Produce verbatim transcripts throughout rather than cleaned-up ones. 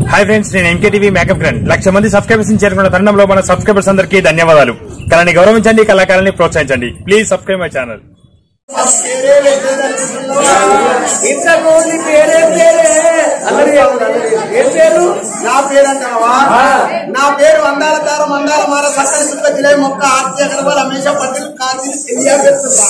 Hi friends, నేను MKTV makeup grand లక్ష మంది సబ్స్క్రైబర్స్ చేరుకున్న తరుణంలో మన సబ్స్క్రైబర్స్ అందరికీ ధన్యవాదాలు. కళని గౌరవించండి, కళాకారాన్ని ప్రోత్సహించండి. Please subscribe my channel. నా పేరు అంటావా? నా పేరు అందాల తార మందాల మార సక్కని సుక్క జిలే మొక్క ఆర్తి అగర్వాల్ హమేష పటేల్ కాజీ ఇండియా పెడుతుందా?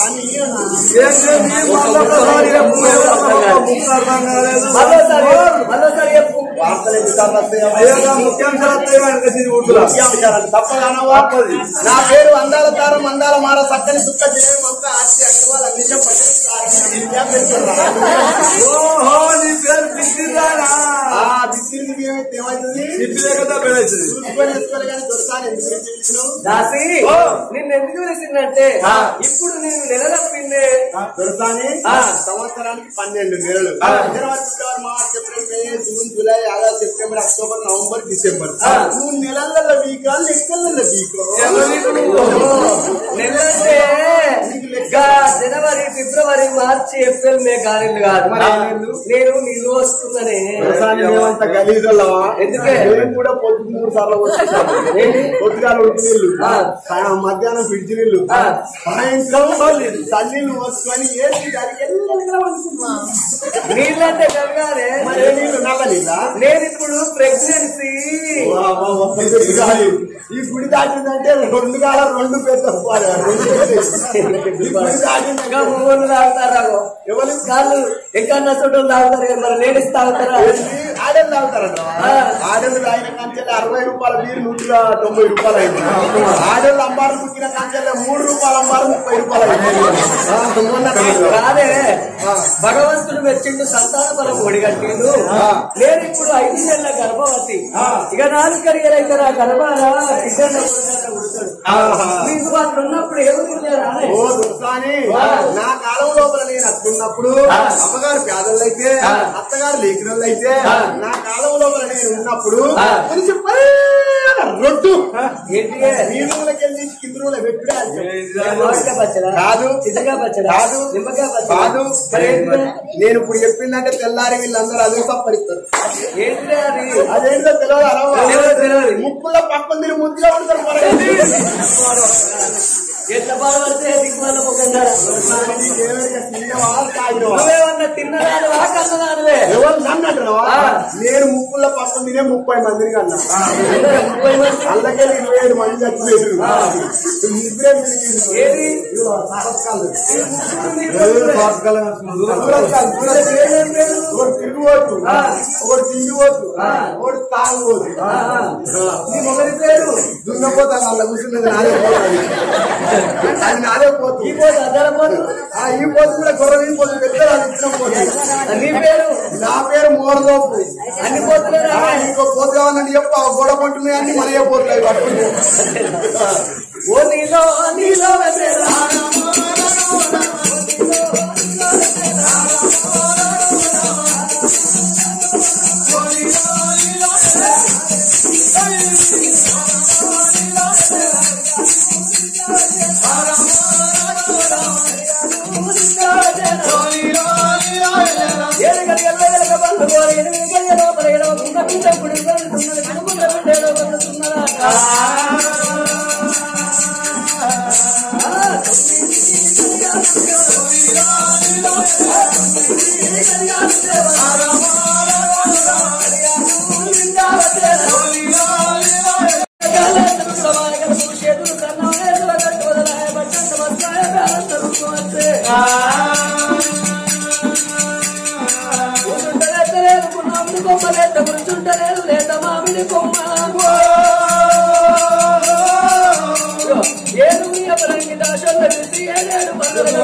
నా పేరు అందాల తార మందాల మార సక్కని సుక్క జిలే మొక్క ఆర్తి అగర్వాల్ హమేష పటేల్ కాజీ ఇండియా పెడుతుందా? నిన్ను ఎందుకు పిలిచిందంటే ఇప్పుడు నేను నెల తప్పిందే దొరసాని సంవత్సరానికి పన్నెండు నెలలు. February, March, April, May, June, July, August, September, October, November, December మూడు నెలల వీకా లెక్కల వీకా నెలంటే జనవరి, ఫిబ్రవరి, మార్చి, ఏప్రిల్, మే గారెలు కాదు. నేను నీళ్ళు వస్తుందనే మేమంత గలీజులవా? ఎందుకే కూడా పొద్దు మూడు సార్లు పొద్దుగాల ఉడుకు నీళ్లు, మధ్యాహ్నం ఫ్రిడ్జ్ నీళ్లు, సాయంత్రం తల్లిళ్ళు వస్తుని ఏసి నీళ్ళంటే జరగాలి. నీళ్లు నల్ల నీళ్ళ. నేను ఇప్పుడు ప్రెగ్నెన్సీ. ఈ గుడి దాటిందంటే రెండు కాల రెండు పెద్ద మూడు తాగుతారా? ఎవరి కాళ్ళు ఎక్కడన్నా చోటు తాగుతారు, మరి లేడీస్ తాగుతారా? ఆడలు తాగుతారంట. ఆడలు తాగిన కంచెలు అరవై రూపాయల బీరు నూట తొంభై రూపాయలు అయింది. ఆడలు అంబారు కుక్కిన కంచెలు మూడు రూపాయల అంబారు ముప్పై రూపాయలు అయింది. కాదే, భగవంతుడు మెచ్చిండు, సంతాన బలం ఒడిగట్టిండు. నేను ఇప్పుడు ఐదు నెలల గర్భవతి. ఇక నాలుగు కడిగలైతే నా గర్భాల మీకు అట్లా ఉన్నప్పుడు ఎవరు నా కాలం లోపల నేను అట్లున్నప్పుడు అమ్మగారు పేదలు అయితే, అత్తగారు లేఖనలు అయితే, నా కాలం లోపల నేను ఉన్నప్పుడు రొట్టు నీళ్ళకెళ్ళి కింద పెట్టుడే కాదు కాదు. నేను ఇప్పుడు చెప్పిందంటే తెల్లారి వీళ్ళందరూ అదే సప్పరిస్తారు. అదేంటో తెలియదు. ముక్కుల పక్కన తిరిగి ముద్దుగా ఉంటారు. ఎట్లా బాధపడితే దిగ్మాల నువ్వేమన్నా తిన్నదానివా కన్నదానివే? ఎవరు నన్ను అంటున్నావా? నేను ముక్కుల పక్కన తినే ముప్పై మందిని కన్నా. ముప్పై మంది అందుకే ఇరవై ఏడు మంది చచ్చిపోయారు. ఒకటి తిరుగుబోతు, ఒకటి తిండిపోతు, ఒకటి తాగుబోతు. ఒకరి పేరు దున్నపోతాను అలా కూర్చున్నది నాదే పోతుంది. అది నాదే పోతుంది. ఈ పోతు అద్దర పోతు. ఈ పోతు కూడా గొర్రె ఈ పోతు పెద్ద ఇచ్చిన పోతుంది. నీ పేరు? నా పేరు మోరదోపు. అన్ని పోతులే. ఇంకో పోతు కావాలని చెప్పు. ఆ గోడ పంటున్నాయి అన్ని మళ్ళీ పోతున్నాయి పట్టుకుంటే. ఓ నీలో నీలో కూర్చుంటలేదు లేత మామిడి కొమ్మ ఏడు పరంగి దాశల్లో చూసి ఏడేడు పనులు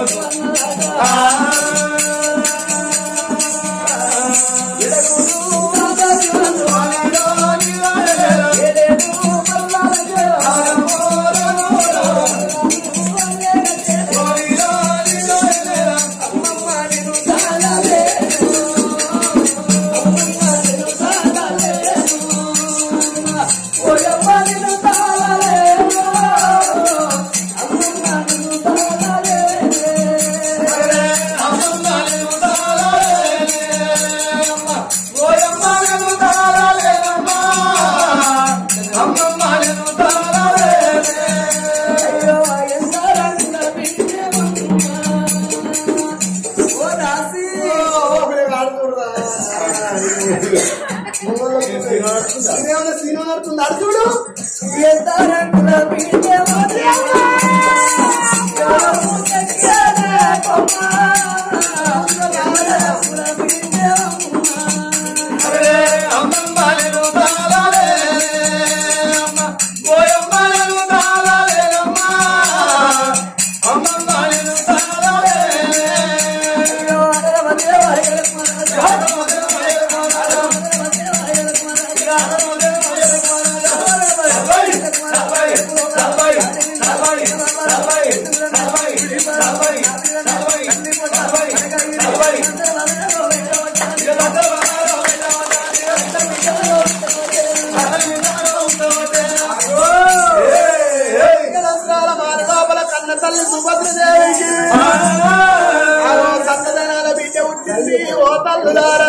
ఇదేమన్నా సీనో నడుతుంది అడుగుడు ఎంత రంగుల బిడ్డేమో దేవా తల్లి సుభద్రదేవికి సత్తదనాల బిడ్డ పుట్టింది ఓ తల్లులారా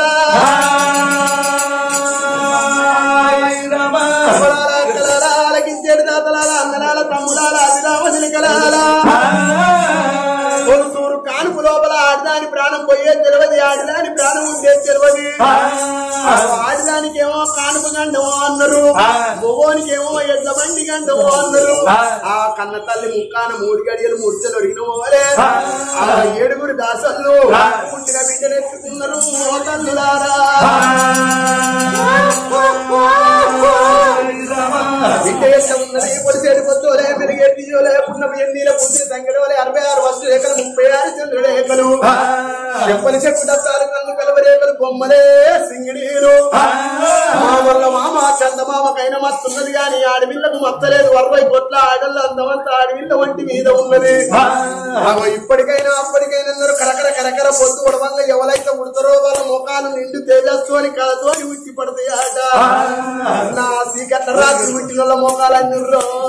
ఆలకించేడు దాతలాల అందనాల తమ్ములాల అభిరామశిలికలాల కొలుసూరు కానుపు లోపల ఆడదాని ప్రాణం పోయే తెలియదు ఆడదాని ప్రాణం ఉండే తెలియదు ఆడదానికి ఏమో కానుపు గండమో అన్నారు మొగోనికి ఏమో ఎడ్ల బండి గండమో అన్నారు ఆ కన్న తల్లి ముక్కాన మూడు గడియలు ముడిచలు అడిగినవరే ఆ ఏడుగురు దాసళ్ళు పుట్టిన బిడ్డను ఎత్తుకున్నారు తల్లులారా బిడ్డ ఎట్లా ఉన్నది పొలిసేడు పొద్దులే మెరుగెట్టియోలే పున్నపు ఎన్నీల పుట్టిన తంగడోలే అరవై ఆరు వస్తు రేఖలు ముప్పై ఆరు చంద్రుడేఖలు చెప్పని చెప్పు దత్తారు కన్ను కలవరేఖలు బొమ్మలే సింగిడీలు మా వల్ల మామ చందమామకైన మస్తున్నది గాని ఆడవిల్లకు మత్తలేదు అరవై కోట్ల ఆడల్లో అందమంతా ఆడవిల్ల ఒంటి మీద ఉన్నది ఇప్పటికైనా అప్పటికైనా కరకర కరకర పొద్దు వల్ల ఎవరైతే ఉడతారో వాళ్ళ ముఖాలు నిండు తేజస్సు అని కలతో అని ఉచ్చి పడతాయి ఆట నా సీకట్ల రాత్రి ఉట్టిన మోకాలన్నీ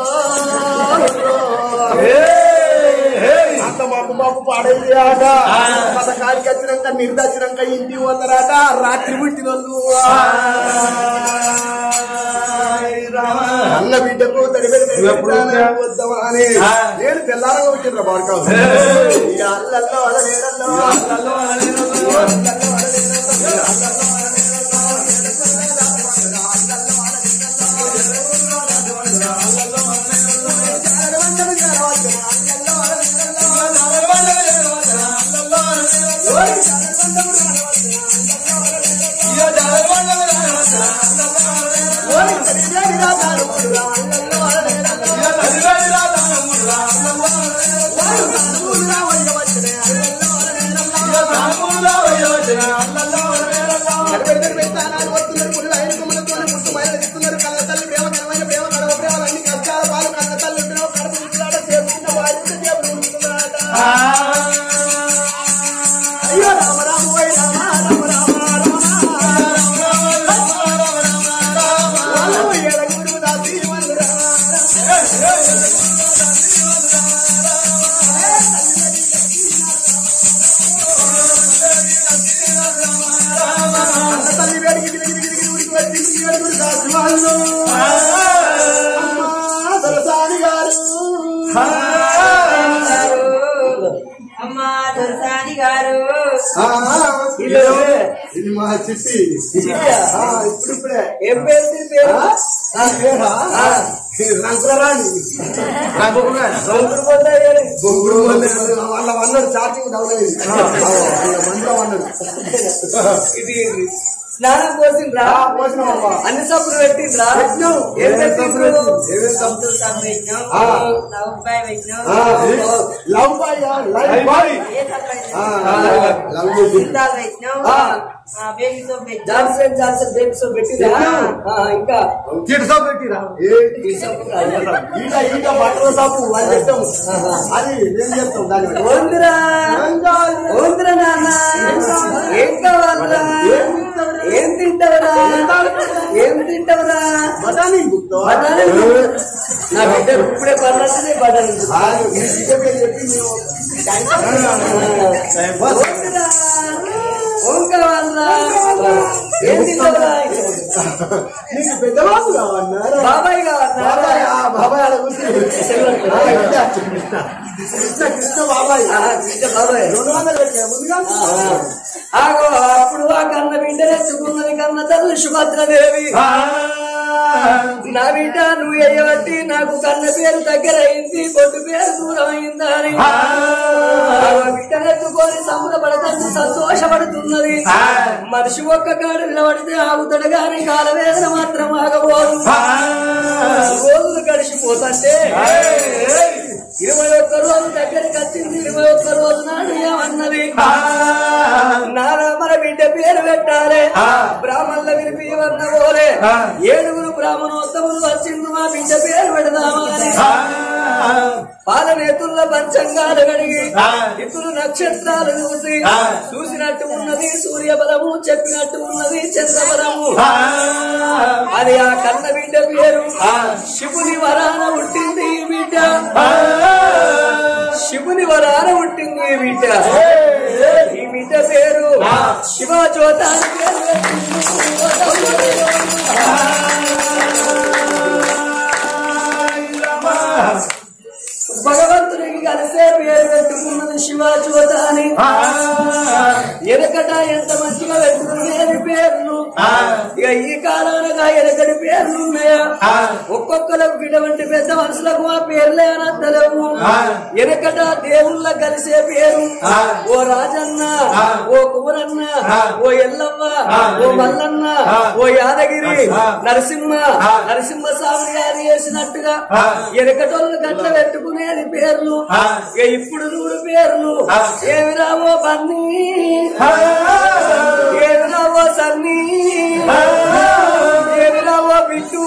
అంత మాకు మాకు పాడైంది ఆట పథకానికి వచ్చినాక నిర్దచ్చినాక ఇంటికి పోతారాట రాత్రి పుట్టిన అన్న బిడ్డకు వద్దామా అని నేను తెల్లారంగా వచ్చిండ్రా బాడుకావు అల్లల్లో అడలేడల్లో అల్లల్లో అమ్మా దొరసాని గారు ఇది మా చిట్టి ఇప్పుడు ఇప్పుడే ఏం పేరు దీని పేరు రంగురాణి బొంగుడు వాళ్ళ అన్నాడు చార్జింగ్ డౌన్ అయింది మందిరం అన్నాడు ఇది స్నానం పోసిండ్రా అన్ని సబ్బులు పెట్టిండ్రా ఏం పెట్టిండ్రు love boy love boy Johnson Johnson baby soap పెట్టిండ్రా ఇంకా కిడ్ సోప్ పెట్టిరా ఈట ఈట బట్టల సోపు అది పెట్టాము అది ఏం చేస్తాం దాన్ని ఓందిరా ఓందిరా నాన్న ఏం కావాలరా ఏం తింటావరా ఏం తింటావరా బఠానీ బఠానీ నా బిడ్డ ఇప్పుడే పర్లేదు బఠానీ చెప్పి ఓం కావాలరా నీకు పెద్దవాళ్ళు కావన్నారా బాబాయ్ బాబాయ్ బాబాయ్ అలా కూర్చుని కృష్ణ కృష్ణ బాబాయ్ బాబాయ్ రెండు వందలు పెట్టా ముందుగా ఆగో అప్పుడు ఆ కన్న బిడ్డ తెచ్చుకున్నది కన్న తల్లి సుభద్రదేవి నా బిడ్డ నువ్వు వేయబట్టి నాకు కన్న పేరు దగ్గర అయింది బొట్టు పేరు దూరం అయిందా అని బిడ్డనెత్తుకొని సంబరపడతాను సంతోషపడుతున్నది మనిషి ఒక్క కాడు నిలబడితే ఆగుతాడు గాని కాలవేదన మాత్రం ఆగబోదు రోజులు గడిచిపోతుంటే ఇరవై ఒక్క రోజు దగ్గరికి వచ్చింది ఇరవై ఒక్క రోజు నాడు ఏమన్నది నాన్న మన బిడ్డ పేరు పెట్టాలి బ్రాహ్మణుల వినిపి వన్న పోలే ఏడుగురు బ్రాహ్మణోత్తములు వచ్చింది మా బిడ్డ పేరు పెడదామని పాలనేతుల పంచంగాలు కడిగి ఇతులు నక్షత్రాలు చూసి చూసినట్టు ఉన్నది సూర్యబలము చెప్పినట్టు ఉన్నది చంద్రబలము అది ఆ కన్న బిడ్డ పేరు శివుని వరాన పుట్టింది ఈ బిడ్డ శివుని వరాన పుట్టింది ఈ బిడ్డ ఈ బిడ్డ పేరు శివజ్యోతాని పేరు భగవంతునికి కలిసే పేరు పెట్టుకున్నది శివజ్యోత అని ఎనకట ఎంత మంచిగా పెట్టుకునేది పేర్లు ఇక ఈ కాలాలుగా ఎనకటి పేర్లు ఉన్నాయా ఒక్కొక్కరికి ఇటువంటి పెద్ద మనుషులకు ఆ పేర్లే అనద్దలేవు ఎనకట దేవుళ్ళ కలిసే పేరు ఓ రాజన్న ఓ కుమరన్న ఓ ఎల్లమ్మ ఓ మల్లన్న ఓ యాదగిరి నరసింహ నరసింహ స్వామి గారు చేసినట్టుగా ఎనకటోళ్ళు గట్ల పెట్టుకునేది పేర్లు ఇప్పుడు చూడు పేర్లు ఏమి రావో బన్నీ ఏమి రావో సన్నీ ఏమి రావో బిట్టు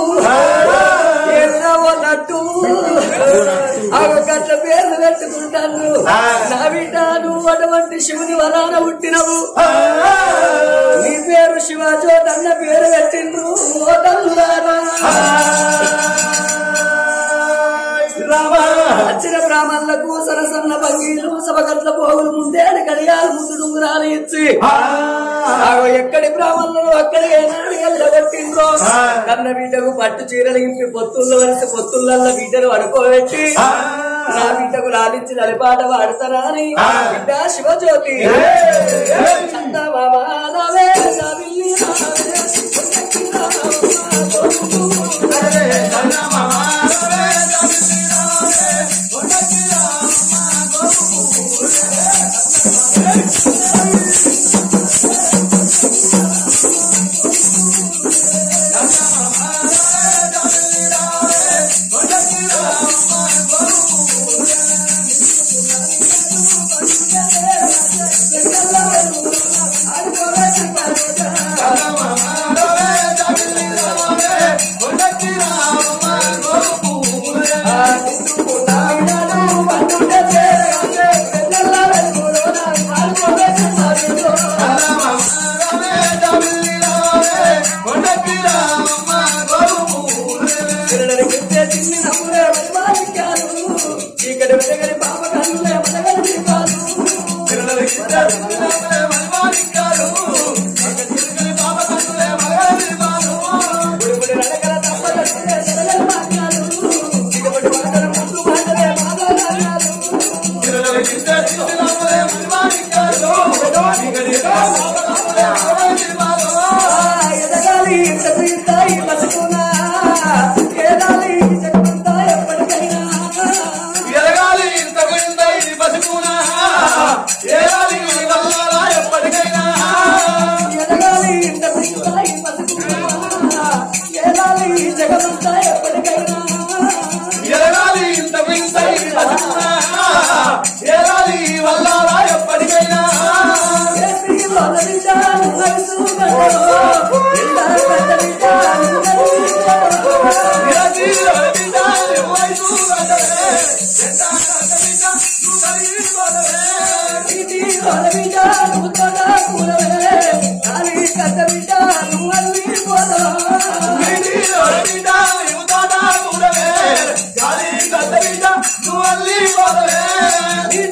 ఏమి రావో నట్టు అవి గట్ల పేర్లు పెట్టుకుంటాను నా బిడ్డ నువ్వు అటువంటి శివుని వరాన పుట్టినవు నీ పేరు శివాజోత్ అన్న పేరు పెట్టిండ్రు ఓ తల్లులారా వచ్చిన బ్రాహ్మణులకు సరసన్న భంగీలు సభగట్ల పోగులు ముందే కడియాలు ముందు డుంగురాలు ఇచ్చి ఎక్కడి బ్రాహ్మణులు అక్కడి ఏనాడు ఎల్లగొట్టిండ్రో కన్న బిడ్డకు పట్టు చీరలు ఇంపి పొత్తుల్లో వరిసి పొత్తులల్ల బిడ్డను పడుకోబెట్టి నా బిడ్డకు లాలించి నలిపాట వాడతారా అని బిడ్డ శివజ్యోతి చందమామానవే నవిల్లి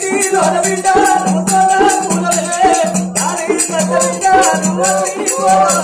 Bye.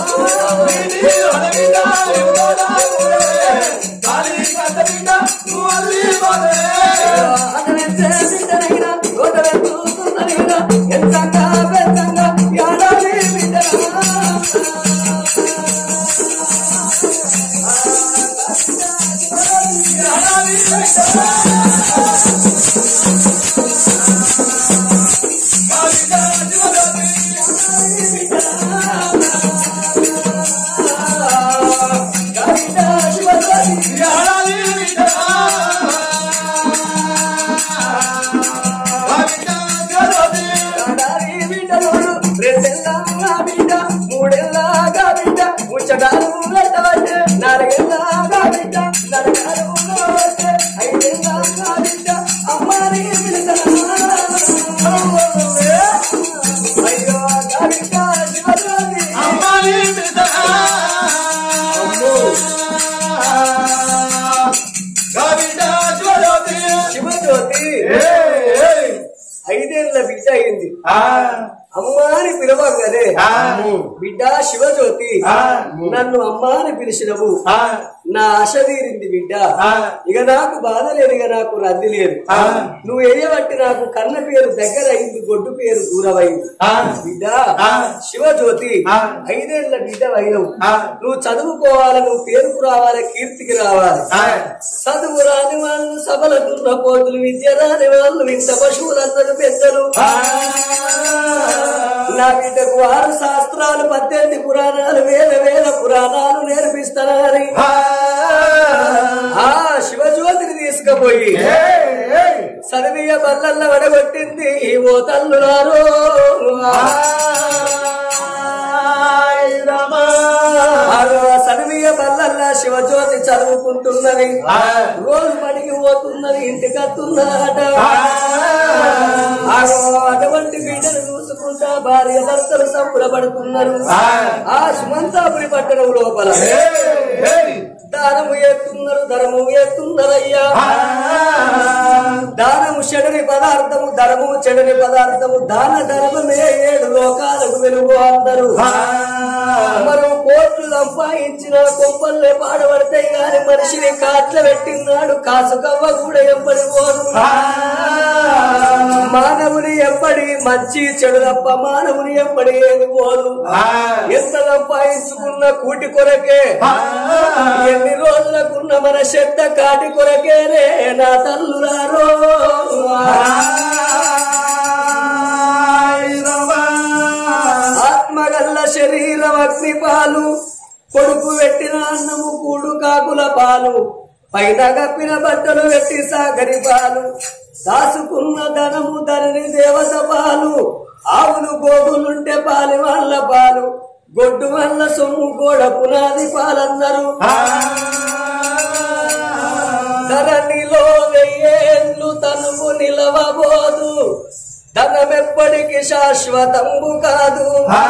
ఐదేళ్ల బిడ్డ అయింది. అమ్మాని పిలవగానే బిడ్డ శివజ్యోతి నన్ను అమ్మాని పిలిచినవు, నా ఆశ తీరింది బిడ్డ, ఇక నాకు బాధ లేదు, ఇక నాకు రద్ది లేదు. నువ్వు వేయబట్టి నాకు కన్న పేరు దగ్గర అయింది, గొడ్డు పేరు దూరం అయింది. బిడ్డ శివజ్యోతి ఐదేళ్ల బిడ్డ అయినవు, నువ్వు చదువుకోవాలి, నువ్వు పేరుకు రావాలి, కీర్తికి రావాలి. చదువు రాని వాళ్ళు సభల దున్నపోతులు, విద్య రాని వాళ్ళు ఇంత పశువులందరూ పెద్దలు. నా బిడ్డకు ఆరు శాస్త్రాలు, పద్దెనిమిది పురాణాలు, వేల వేల పురాణాలు నేర్పిస్తానని ఆ శివజ్యోతిని తీసుకుపోయి సరవీయ బల్లల్ల వడగొట్టింది. ఓ తల్లులారో సరవీయ బల్లల్ల శివజ్యోతి చదువుకుంటున్నది, రోజు పనికి పోతున్నది, ఇంటికి వస్తున్నదట. అటువంటి బిడ్డను చూసుకుంటా భార్య భర్తలు సంబరపడుతున్నారు. ఆ సుమంతాపురి పట్టణం లోపల దానము ఎత్తున్నారు, ధర్మము ఎత్తున్నారయ్యా. దానము చెడని పదార్థము, ధర్మము చెడని పదార్థము, దాన ధర్మమే ఏడు లోకాలకు వెలుగు అందరు. మనం కోట్లు సంపాదించిన కొంపల్లే పాడబడతాయి గాని మనిషిని కాట్ల పెట్టినాడు కాసుకవ్వ కూడా ఎంబడి పోదు. మానవుని ఎంబడి మంచి చెడు తప్ప మానవుని ఎంబడి ఏది పోదు. ఎంత సంపాదించుకున్న కూటి కొరకే, ఎన్ని రోజులకున్న మన శబ్ద కాటి కొరకేనే నా తల్లులారో. ఆత్మగల్ల శరీరం అగ్ని పాలు, కొడుకు పెట్టిన అన్నము కూడు కాకుల పాలు, పైన కప్పిన బట్టలు పెట్టి సాగరి పాలు, దాసుకున్న ధనము ధరణి దేవత పాలు, ఆవులు గోగులుంటే పాలి వాళ్ళ పాలు, గొడ్డు వల్ల సొమ్ము గోడ పునాది పాలన్నారు. ధరణిలో వెయ్యేళ్ళు తనువు నిలవబోదు, ధనమెప్పటికి శాశ్వతంబు కాదు.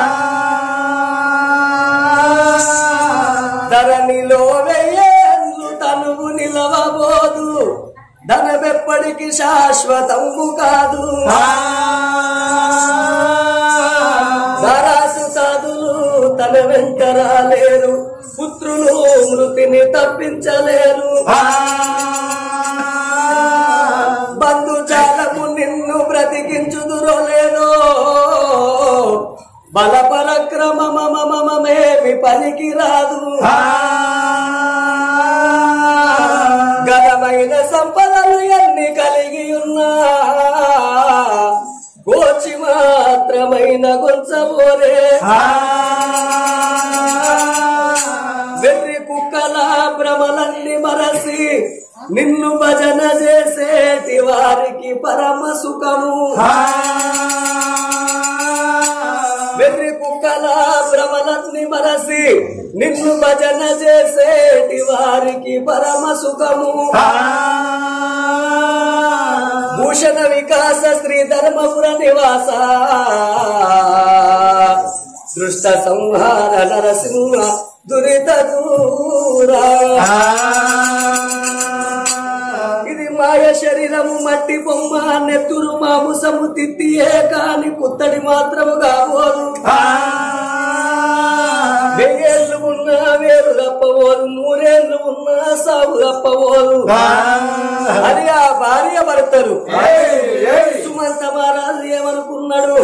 ధరణిలో వెయ్యేళ్ళు తనువు నిలవబోదు, ధనమెప్పటికి శాశ్వతంబు కాదు. ధరాసు సాధులు తన వెంట రాలేరు, పుత్రులు మృతిని తప్పించలేరు. బంధుజాలము నిన్ను బ్రతికించుదురో లేదో, బల పరక్రమమేమి పనికి రాదు. ఘనమైన సంపదలు ఎన్ని కలిగి ఉన్నా గోచి మాత్రమైన గొంచబోరే. వెర్రి కుక్కల భ్రమలన్నీ మరసి నిన్ను భజన చేసేటి వారికి పరమ సుఖము. వెర్రి కుక్కల భ్రమలన్నీ మరసి నిన్ను భజన చేసేటి వారికి పరమ సుఖము. భూషణ వికాస శ్రీ ధర్మపుర నివాస, దృష్ట సంహార నరసింహ దురిత దూరా. ఇది మాయ శరీరము మట్టి బొమ్మ, నెత్తురు మాంసము తిత్తియే కాని పుత్తడి మాత్రము కాబోదు. వెయ్యేళ్ళు ఉన్నా వేరు తప్పబోదు, నూరేళ్లు ఉన్నా సాగు తప్పబోదు. అది ఆ భార్య భర్తలు. సుమంత మహారాజు ఏమనుకున్నాడు,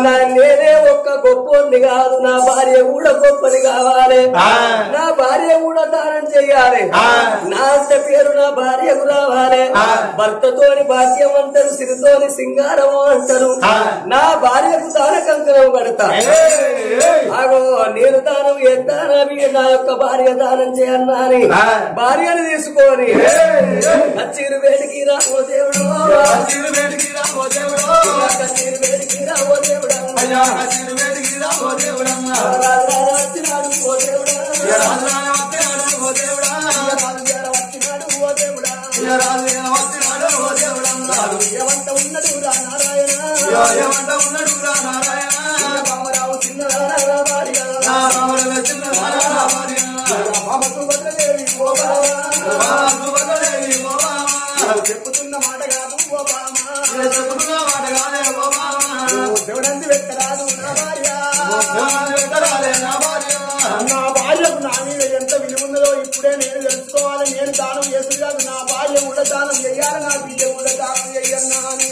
నేనే ఒక్క గొప్పోని కాదు, నా భార్య కూడా గొప్పది కావాలి, నా భార్య కూడా దానం చెయ్యాలి. నా అంత పేరు నా భార్యకు రావాలి. భర్తతోని భాగ్యం అంటారు, సిరితోని సింగారం అంటారు. నా భార్యకు దాన కంకణం కడతా. అగో నేను దానం చేస్తానా, నా యొక్క భార్య దానం చేయన్నా అని భార్యను తీసుకొని కచ్చీరు వేడికి రావో దేవుడు, కచ్చీరు వేడికి రావో దేవుడు, కచ్చీరు వేడికి రావో దేవుడు, కచ్చీరు వేడికి రావో దేవుడు, వచ్చినాడు ఓ దేవుడా, వచ్చినాడు ఓ దేవుడా, వచ్చినాడు ఓ దేవుడా, వచ్చినాడు ఓ దేవుడా. ఏమంట ఉన్నడు రా నారాయణ, ఏమంట ఉన్నడు రా నారాయణ. బామరావు చిన్న భార్య, చిన్న భార్య, బామకు బదలేవి ఓ బామా, బామకు బదలేవి ఓ బామా. చెప్పుతున్న మాట కాదు ఓ బామా, చెప్పుతున్న మాట కాదే ఓ బామా. దేవుడంది వెక్కరాదు నా భార్య, వెక్కరాలే నా భార్య. నా భార్యకు నా మీద ఎంత విలువన్నదో ఇప్పుడే నేను తెలుసుకోవాలి. నేను దానం చేసి కాదు, నా భార్య కూడా దానం చెయ్యాలి, నా బిడ్డ కూడా దానం చెయ్యన్నా అని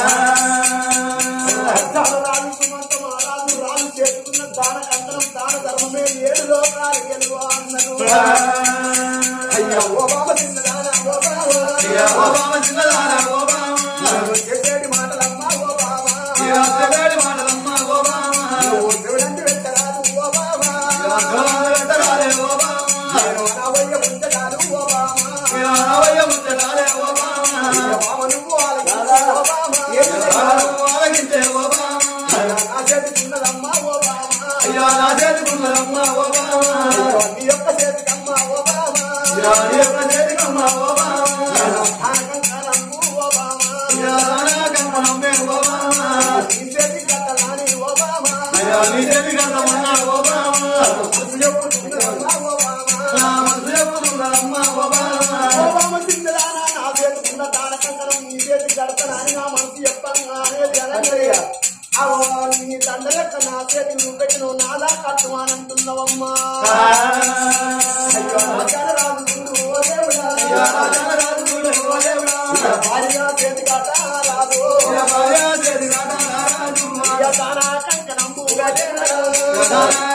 రాజు సుమంతం రాజు రాజు చేసుకున్న దాన కంకణం దాన ధర్మమే ఏడు లోకాలు గెలువ అన్నను. అయ్యా ఓ బాబ చిన్నదాన ఓ బాబా, చిన్నదాన ఓ బాబా, చెప్పేటి మాటలమ్మా ఓ బాబా, చెప్పేటి మాటలమ్మా ఓ బాబా. దేవుడంటే వెంటరాదు ఓ బాబా, వెంటరాలే ఓ బాబా, అనవయ్య ముంచడాలు ఓ బాబా, అనవయ్య ముంచడాలే ఓ బాబా. బాబ నువ్వు ఆలకించే ఓ బాబా, ఆలకించే ఓ బాబా. నా చేతికున్నదమ్మా ఓ బాబా, అయ్యా నా చేతికున్నదమ్మా ఓ బాబా, నీ యొక్క చేతికమ్మా ఓ బాబా, నీ యొక్క చేతికమ్మా ఓ బాబా. కనకంకనమ్ము ఓ బాబా, కనకంకనమ్మే ఓ బాబా, నీ చేతి కట్టలాని ఓ బాబా, అయ్యా నీ చేతి కట్టమన్నా ఓ బాబా. మనసు చెప్పుతున్నదమ్మా ఓ బాబా, మనసు చెప్పుతున్నదమ్మా ఓ బాబా. ఓ బాబా చిన్నదానా నా చేతికున్న దాన కంకణం నీ చేతి కడతనాని నా మనసు చెప్పంగా అనే జనయ్య. అవో నీ దండ యొక్క నా చేతి నువ్వు పెట్టిన నాదా కట్టువానంటున్నావమ్మా. అయ్యో రాజు ఓ దేవుడా, భార్య చేతి కాట రాదు, భార్య చేతి కాట రాదు, దానా కంకణంబు